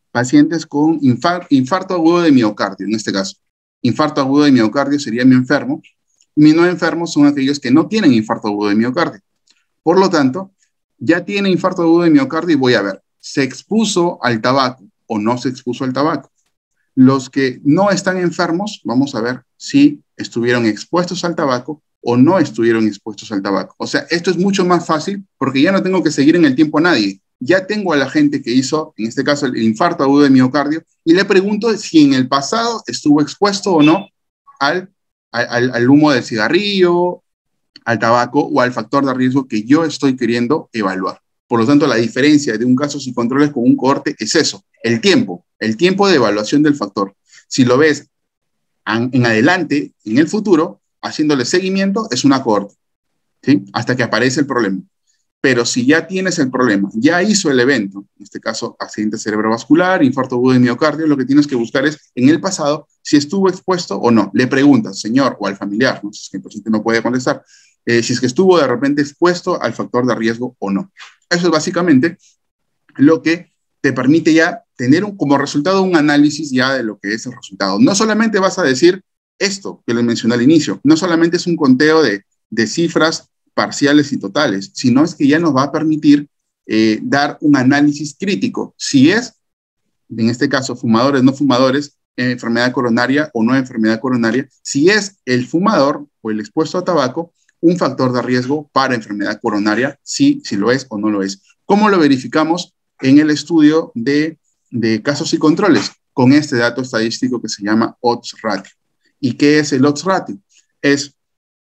infarto agudo de miocardio, en este caso. Infarto agudo de miocardio sería mi enfermo, y mis no enfermos son aquellos que no tienen infarto agudo de miocardio. Por lo tanto, ya tiene infarto agudo de miocardio y voy a ver, ¿se expuso al tabaco o no se expuso al tabaco? Los que no están enfermos, vamos a ver si estuvieron expuestos al tabaco o no estuvieron expuestos al tabaco. O sea, esto es mucho más fácil porque ya no tengo que seguir en el tiempo a nadie. Ya tengo a la gente que hizo, en este caso, el infarto agudo de miocardio, y le pregunto si en el pasado estuvo expuesto o no al humo del cigarrillo, al tabaco o al factor de riesgo que yo estoy queriendo evaluar. Por lo tanto, la diferencia de un caso sin controles con un cohorte es eso, el tiempo de evaluación del factor. Si lo ves en adelante, en el futuro, haciéndole seguimiento, es una cohorte, ¿sí? Hasta que aparece el problema. Pero si ya tienes el problema, ya hizo el evento, en este caso accidente cerebrovascular, infarto agudo de miocardio, lo que tienes que buscar es en el pasado si estuvo expuesto o no. Le preguntas, señor, o al familiar, ¿no? Si es que el paciente no puede contestar, si es que estuvo de repente expuesto al factor de riesgo o no. Eso es básicamente lo que te permite ya tener como resultado un análisis ya de lo que es el resultado. No solamente vas a decir esto que les mencioné al inicio, no solamente es un conteo de cifras parciales y totales, sino es que ya nos va a permitir dar un análisis crítico, si es, en este caso, fumadores, no fumadores, enfermedad coronaria o no enfermedad coronaria, si es el fumador o el expuesto a tabaco un factor de riesgo para enfermedad coronaria, si lo es o no lo es. ¿Cómo lo verificamos? En el estudio de casos y controles, con este dato estadístico que se llama odds ratio. ¿Y qué es el odds ratio? Es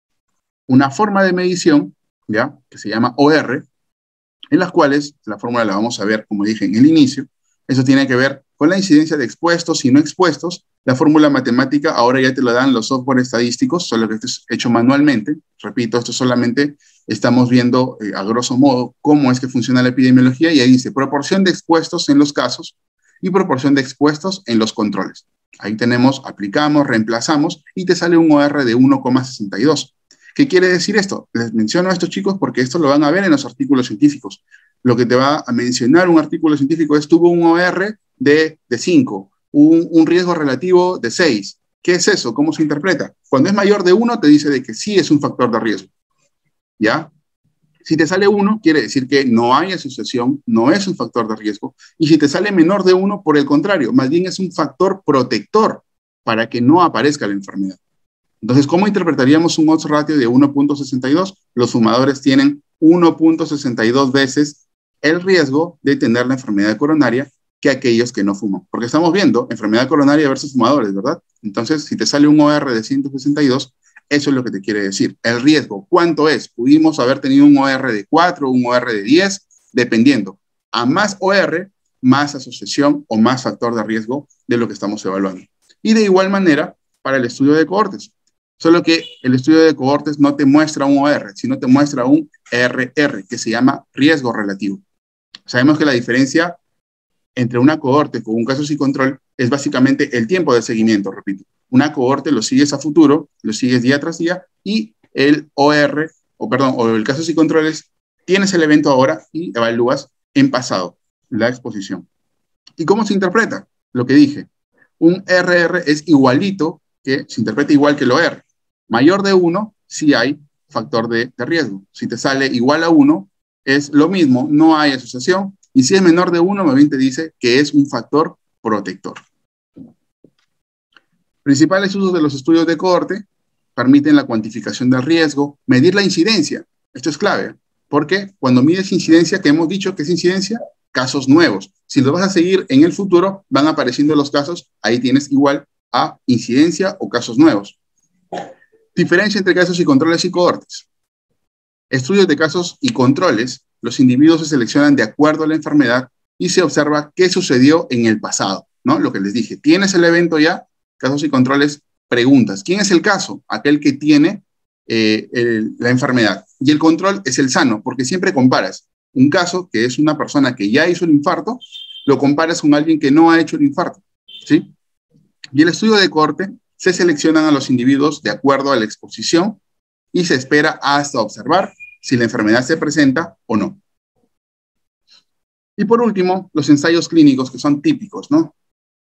una forma de medición, ¿ya? Que se llama OR, en las cuales, la fórmula la vamos a ver, como dije en el inicio, eso tiene que ver con la incidencia de expuestos y no expuestos. La fórmula matemática ahora ya te lo dan los software estadísticos, solo que esto es hecho manualmente. Repito, esto solamente estamos viendo a grosso modo cómo es que funciona la epidemiología, y ahí dice proporción de expuestos en los casos y proporción de expuestos en los controles. Ahí tenemos, aplicamos, reemplazamos y te sale un OR de 1,62. ¿Qué quiere decir esto? Les menciono a estos chicos porque esto lo van a ver en los artículos científicos. Lo que te va a mencionar un artículo científico es tuvo un OR de 5, un riesgo relativo de 6. ¿Qué es eso? ¿Cómo se interpreta? Cuando es mayor de 1 te dice de que sí es un factor de riesgo. ¿Ya? Si te sale 1, quiere decir que no hay asociación, no es un factor de riesgo. Y si te sale menor de 1, por el contrario, más bien es un factor protector para que no aparezca la enfermedad. Entonces, ¿cómo interpretaríamos un odds ratio de 1,62? Los fumadores tienen 1,62 veces el riesgo de tener la enfermedad coronaria que aquellos que no fuman. Porque estamos viendo enfermedad coronaria versus fumadores, ¿verdad? Entonces, si te sale un OR de 162, eso es lo que te quiere decir. El riesgo, ¿cuánto es? Pudimos haber tenido un OR de 4, un OR de 10, dependiendo. A más OR, más asociación o más factor de riesgo de lo que estamos evaluando. Y de igual manera, para el estudio de cohortes. Solo que el estudio de cohortes no te muestra un OR, sino te muestra un RR, que se llama riesgo relativo. Sabemos que la diferencia entre una cohorte con un caso sin control es básicamente el tiempo de seguimiento, repito. Una cohorte lo sigues a futuro, lo sigues día tras día, y el OR, o el caso sin controles, tienes el evento ahora y evalúas en pasado la exposición. ¿Y cómo se interpreta? Lo que dije, un RR es igualito, que se interpreta igual que el OR. Mayor de 1, sí hay factor de riesgo. Si te sale igual a 1, es lo mismo, no hay asociación. Y si es menor de 1, más bien te dice que es un factor protector. Principales usos de los estudios de cohorte: permiten la cuantificación del riesgo, medir la incidencia. Esto es clave, porque cuando mides incidencia, que hemos dicho que es incidencia, casos nuevos. Si lo vas a seguir en el futuro, van apareciendo los casos, ahí tienes igual a incidencia o casos nuevos. Diferencia entre casos y controles y cohortes. Estudios de casos y controles, los individuos se seleccionan de acuerdo a la enfermedad y se observa qué sucedió en el pasado, ¿no? Lo que les dije, tienes el evento ya, casos y controles, preguntas. ¿Quién es el caso? Aquel que tiene la enfermedad. Y el control es el sano, porque siempre comparas un caso que es una persona que ya hizo el infarto, lo comparas con alguien que no ha hecho el infarto, ¿sí? Y el estudio de cohorte, se seleccionan a los individuos de acuerdo a la exposición y se espera hasta observar si la enfermedad se presenta o no. Y por último, los ensayos clínicos, que son típicos, ¿no?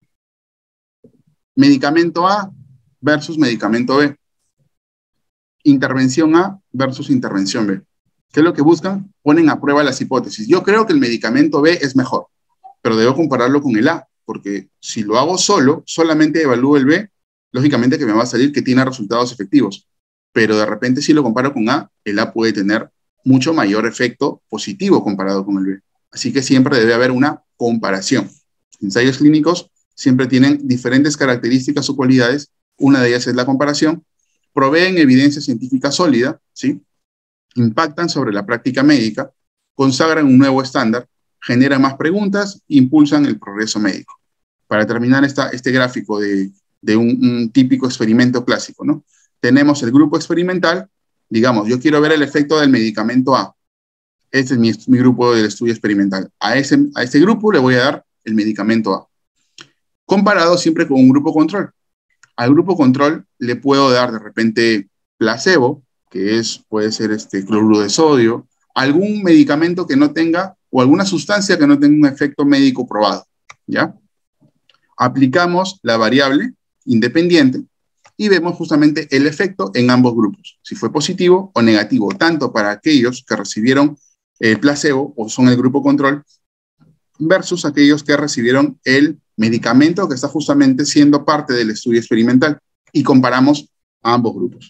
Medicamento A versus medicamento B. Intervención A versus intervención B. ¿Qué es lo que buscan? Ponen a prueba las hipótesis. Yo creo que el medicamento B es mejor, pero debo compararlo con el A. porque si lo hago solo, solamente evalúo el B, lógicamente que me va a salir que tiene resultados efectivos. Pero de repente si lo comparo con A, el A puede tener mucho mayor efecto positivo comparado con el B. Así que siempre debe haber una comparación. Ensayos clínicos siempre tienen diferentes características o cualidades. Una de ellas es la comparación. Proveen evidencia científica sólida, ¿sí? Impactan sobre la práctica médica, consagran un nuevo estándar, generan más preguntas, impulsan el progreso médico. Para terminar este gráfico de un típico experimento clásico, ¿no? Tenemos el grupo experimental, digamos, yo quiero ver el efecto del medicamento A. Este es mi grupo del estudio experimental. A este grupo le voy a dar el medicamento A. Comparado siempre con un grupo control. Al grupo control le puedo dar de repente placebo, que puede ser cloruro de sodio, algún medicamento que no tenga, o alguna sustancia que no tenga un efecto médico probado, ¿ya? Aplicamos la variable independiente y vemos justamente el efecto en ambos grupos, si fue positivo o negativo, tanto para aquellos que recibieron el placebo o son el grupo control, versus aquellos que recibieron el medicamento que está justamente siendo parte del estudio experimental, y comparamos a ambos grupos.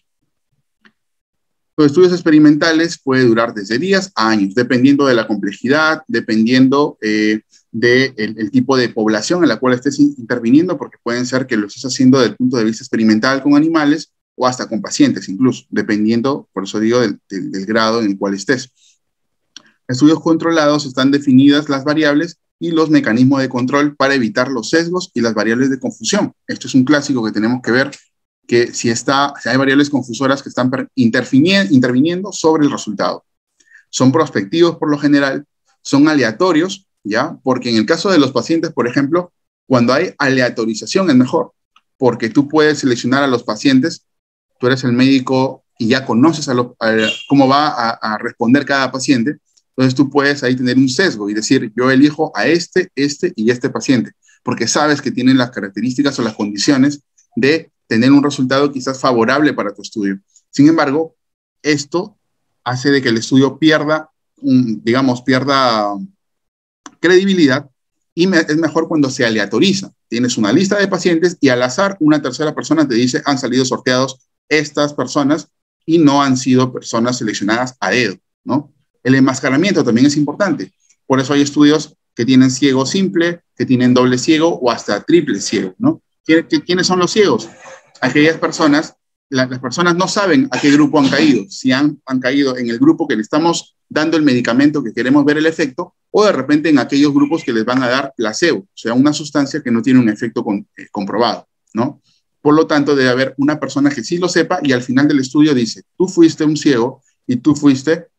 Los estudios experimentales pueden durar desde días a años, dependiendo de la complejidad, dependiendo del tipo de población en la cual estés interviniendo, porque pueden ser que lo estés haciendo desde el punto de vista experimental con animales o hasta con pacientes incluso, dependiendo, por eso digo, del grado en el cual estés. Estudios controlados están definidas las variables y los mecanismos de control para evitar los sesgos y las variables de confusión. Esto es un clásico que tenemos que ver, que si hay variables confusoras que están interviniendo sobre el resultado. Son prospectivos por lo general, son aleatorios, ¿ya? Porque en el caso de los pacientes, por ejemplo, cuando hay aleatorización es mejor, porque tú puedes seleccionar a los pacientes, tú eres el médico y ya conoces cómo va a responder cada paciente. Entonces tú puedes ahí tener un sesgo y decir, yo elijo a este y este paciente, porque sabes que tienen las características o las condiciones de tener un resultado quizás favorable para tu estudio. Sin embargo, esto hace de que el estudio pierda credibilidad, y es mejor cuando se aleatoriza. Tienes una lista de pacientes y al azar una tercera persona te dice, han salido sorteados estas personas y no han sido personas seleccionadas a dedo, ¿no? El enmascaramiento también es importante. Por eso hay estudios que tienen ciego simple, que tienen doble ciego o hasta triple ciego, ¿no? ¿Quiénes son los ciegos? Aquellas personas, las personas no saben a qué grupo han caído, si han caído en el grupo que le estamos dando el medicamento que queremos ver el efecto, o de repente en aquellos grupos que les van a dar placebo, o sea, una sustancia que no tiene un efecto comprobado, ¿no? Por lo tanto, debe haber una persona que sí lo sepa y al final del estudio dice, tú fuiste un ciego y tú fuiste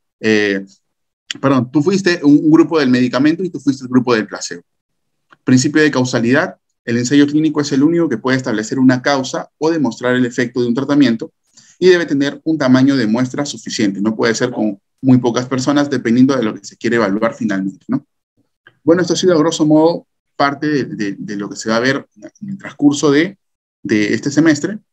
un grupo del medicamento y tú fuiste el grupo del placebo. Principio de causalidad. El ensayo clínico es el único que puede establecer una causa o demostrar el efecto de un tratamiento y debe tener un tamaño de muestra suficiente. No puede ser con muy pocas personas dependiendo de lo que se quiere evaluar finalmente, ¿no? Bueno, esto ha sido a grosso modo parte de lo que se va a ver en el transcurso de este semestre.